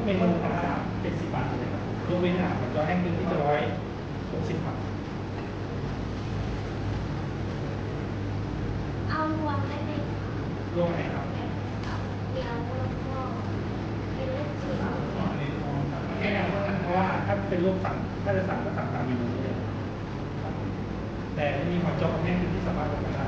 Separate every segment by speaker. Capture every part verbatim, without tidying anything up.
Speaker 1: เมนูทั้งสามเจ็ดสิบบาทเลยครับยกเว้นอาหารจอแห้งนึงที่จะร้อยหกสิบบาท
Speaker 2: เอารวมได้ไหม
Speaker 1: รวมไหนครับ
Speaker 2: เดี๋ยวแล้วก็เป็นลูกชิ้น
Speaker 1: แค่เพราะว่าถ้าเป็นรูปสั่งถ้าจะสั่งก็สั่งตามเมนูนี้เลยครับแต่มีหอยจอแห้งนึงที่สามารถทำได้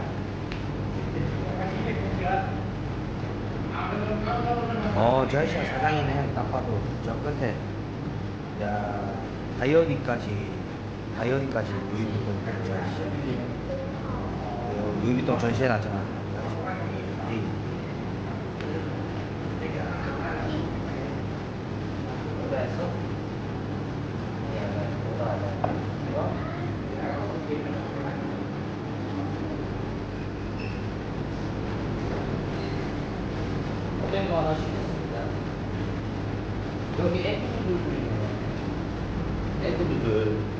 Speaker 3: 어, 저 아저씨가 사장이네. 딱 봐도 저 끝에. 야, 다이어리까지, 다이어리까지 루이비통 저 아저씨. 어, 루이비통 전시해 놨잖아. 이. 오뎅 거 하나 시켰습니다. 여기 에그누들 있네요. 에그누들.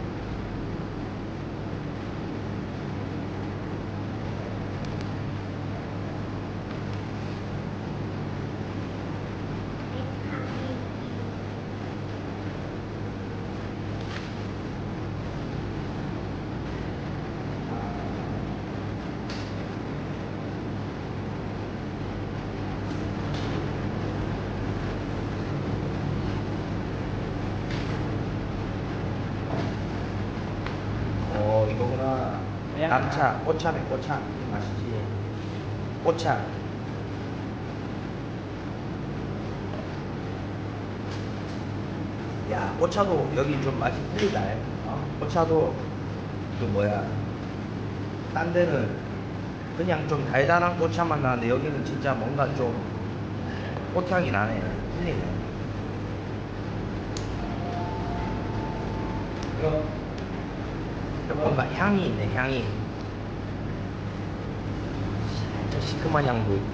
Speaker 3: 어, 이거구나. 낙차, 꽃차네, 꽃차. 맛있지? 꽃차. 야, 꽃차도 여기 좀 맛이 틀리다. 어? 꽃차도 그 뭐야, 딴 데는 그냥 좀 달달한 꽃차만 나는데 여기는 진짜 뭔가 좀 꽃향이 나네. 틀리네. 이거 뭔가 향이 있네, 향이. 살짝 시큼한 향도 있고.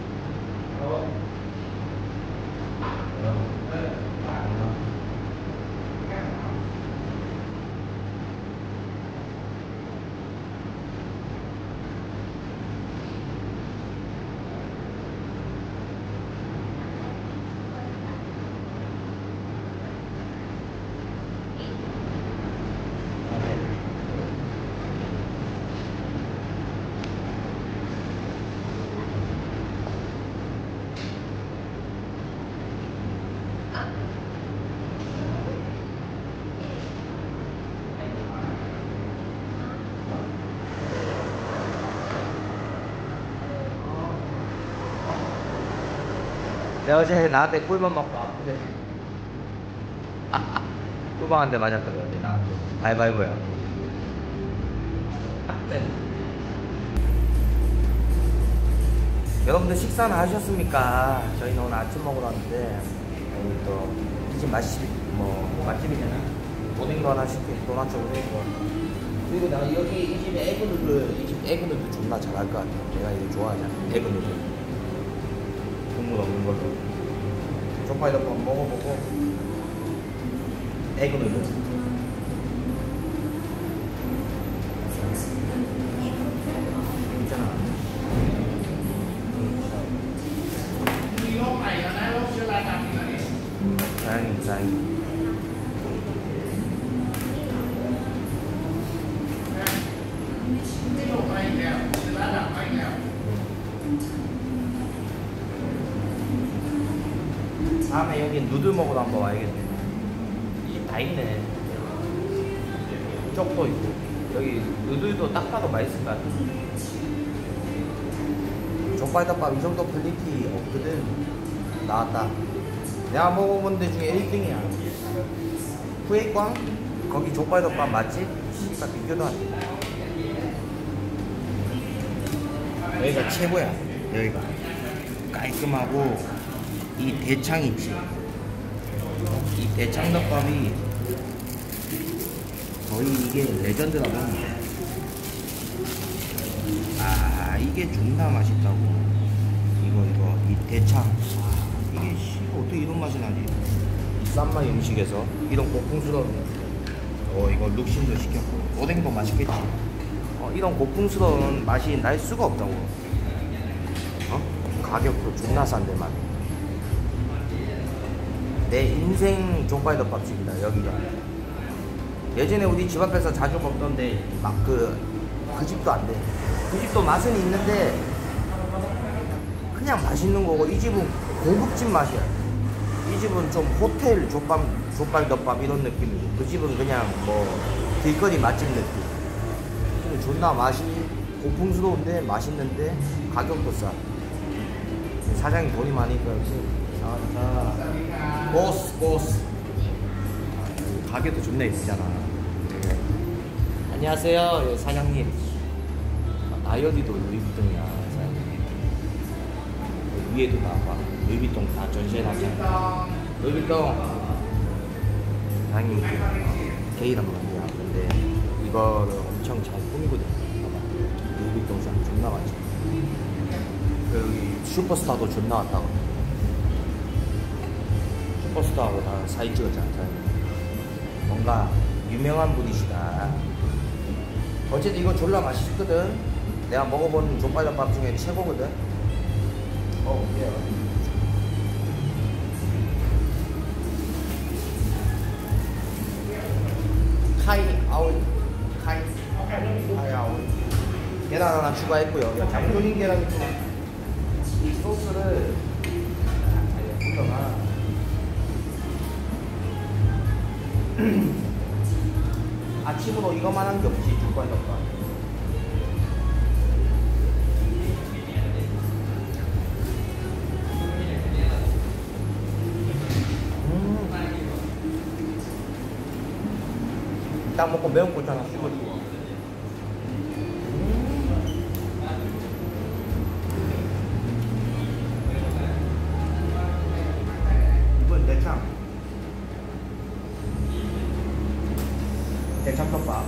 Speaker 3: 내가 어제 나한테 꿀만 먹고 아픈데 꿀방한테 맞았거든. 나한테 바이바이보야. 네. 여러분들 식사는 하셨습니까? 저희는 오늘 아침 먹으러 왔는데 여기 또 이 집 맛집 뭐 맛집이잖아. 오뎅도 하나 시키고 도넛 오뎅도. 그리고 내가 여기 이 집에 에그누들 이 집 에그누들 존나 잘할 것 같아. 내가 이거 좋아하잖아. 에그누들. 국물 없는 걸로 쪽파이도 한번 먹어보고 에그누들 괜찮아. 다행히 다행히. 다음에 여기 누들 먹으러 한번 와야겠네. 이게 다 있네. 쪽도 있고 여기 누들도 딱 봐도 맛있을 것 같아. 족발덮밥 이 정도 퀄리티 없거든. 나왔다. 내가 먹어본 데 중에 일 등이야 후에광? 거기 족발덮밥 맛집? 씨발 비교도 안 돼. 여기가 최고야. 여기가 깔끔하고 이 대창 있지? 이 대창덮밥이 거의 이게 레전드라고 합니다. 아, 이게 존나 맛있다고. 이거 이거 이 대창. 아, 이게 씨 어떻게 이런 맛이 나지? 싼맛 음식에서 이런 고풍스러운. 어, 이거 룩신도 시켰고 오뎅도 맛있겠지. 어, 이런 고풍스러운 맛이 날 수가 없다고. 어? 가격도 존나 싼데 만. 내 인생 족발덮밥집이다 여기가. 예전에 우리 집 앞에서 자주 먹던데 막 그 그 집도 안 돼. 그 집도 맛은 있는데 그냥 맛있는 거고, 이 집은 고급집 맛이야. 이 집은 좀 호텔 족발 족발덮밥 이런 느낌이고, 그 집은 그냥 뭐 길거리 맛집 느낌. 존나 맛이 고풍스러운데 맛있는데 가격도 싸. 사장님 돈이 많으니까 역시. 자, 자, 보스 보스. 가게도 존나 예쁘잖아. 네. 안녕하세요, 예, 사장님. 아, 여기도 루이비통이야, 사장님. 위에도 나와. 루이비통 다 전시해놨잖아. 루이비통. 사장님 게이란 말이야. 근데 이거를 엄청 잘 꾸미거든. 봐봐. 루이비통 상 존나 많지. 여기 슈퍼스타도 존나 왔다고. 슈퍼스타하고 다 사진 찍었잖아. 뭔가 유명한 분이시다. 어쨌든 이거 졸라 맛있거든. 내가 먹어본 족발덮밥 중에 최고거든. 어, 그래요. 카이 아울, 카이, 카이 아울. 계란 하나 추가했고요. 장조림 계란이 좀, 이 소스를 묻어가. 아침으로 이거만 한 게 없지, 족발덮밥. 음. 딱 먹고 매운 고추 하나 씹어주고. 이건 대창. 대창덮밥.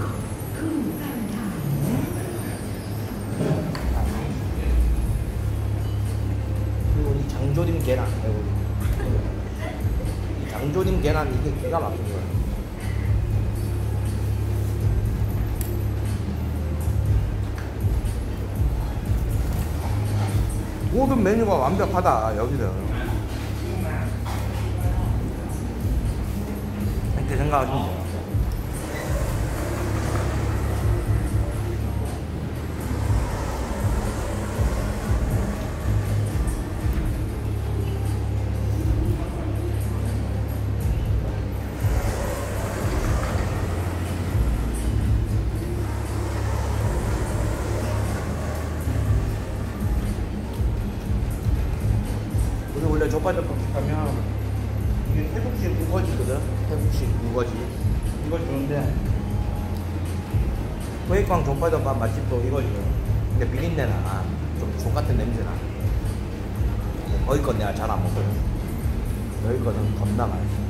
Speaker 3: 그리고 이 장조림 계란. 이 장조림 계란 이게 기가 막힌 거야. 모든 메뉴가 완벽하다 여기는. 이렇게 생각하시면 돼요. 우리 원래 족발덮밥 하면 이게 태국식 우거지거든. 태국식 우거지. 이걸 주는데 포획광 족발덮밥 맛집도 이거지. 근데 비린내나 좀 족같은 냄새나. 거기 건 내가 잘 안 먹거든. 여기 거는 겁나 맛있어.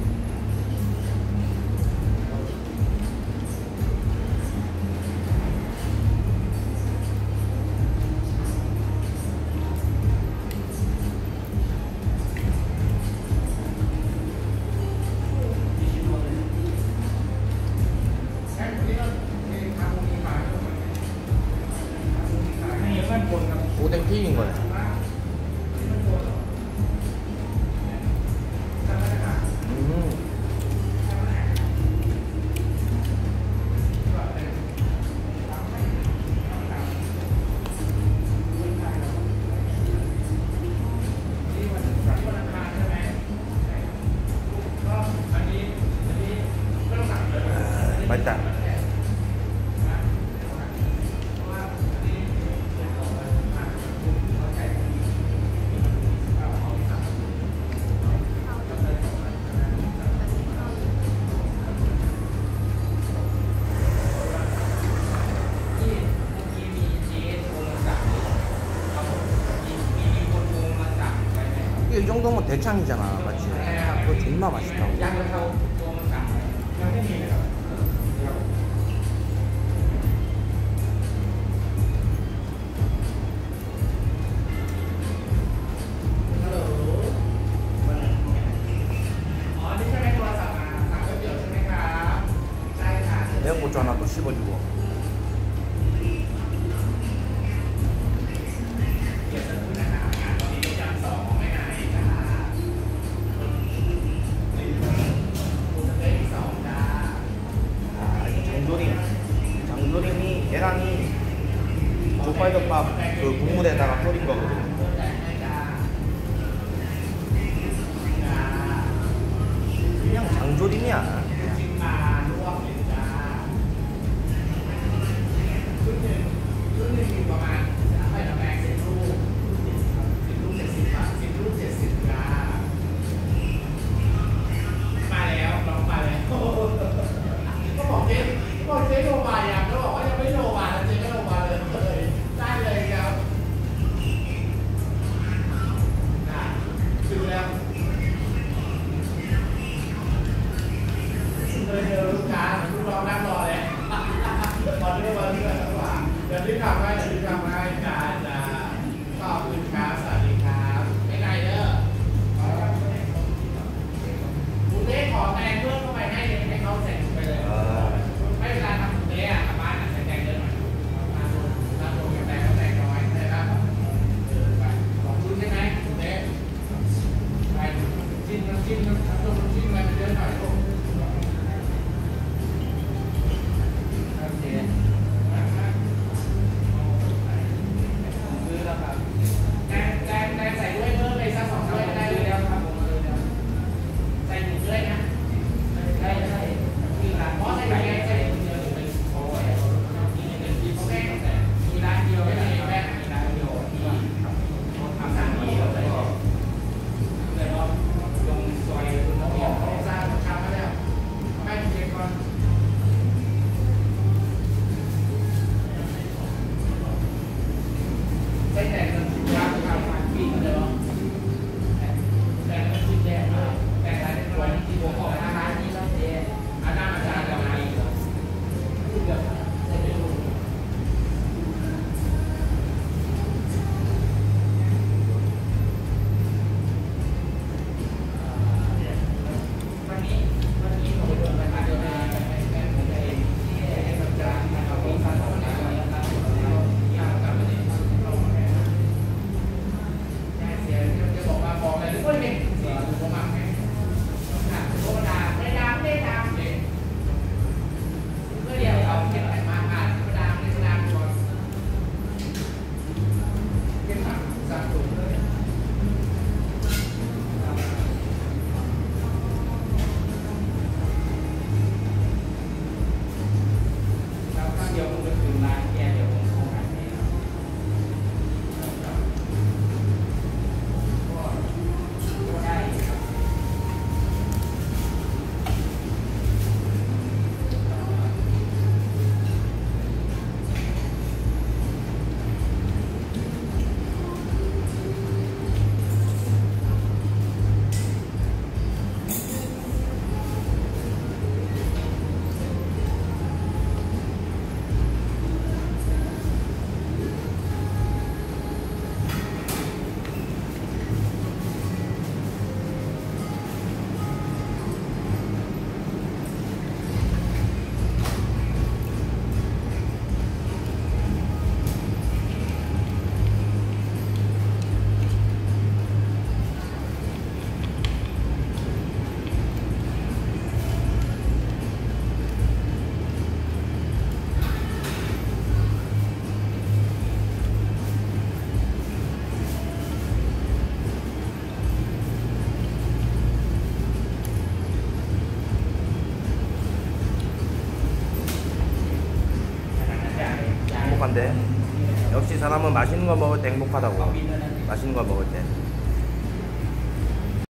Speaker 3: 오뎅 튀긴 거야. 음. 맛있다. 이 정도면 대창이잖아, 맞지? 그거 존나 맛있다고. 매운 고추 하나 더 씹어주고. 장조림 거거든. 그냥 장조림이야. 행복한데 역시 사람은 맛있는 거 먹을 때 행복하다고. 맛있는 거 먹을 때.